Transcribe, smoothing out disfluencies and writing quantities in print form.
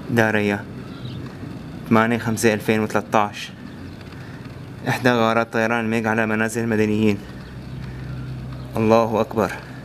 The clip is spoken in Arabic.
داريا 8/5/2013. إحدى غارات طيران الميغ على منازل المدنيين. الله أكبر.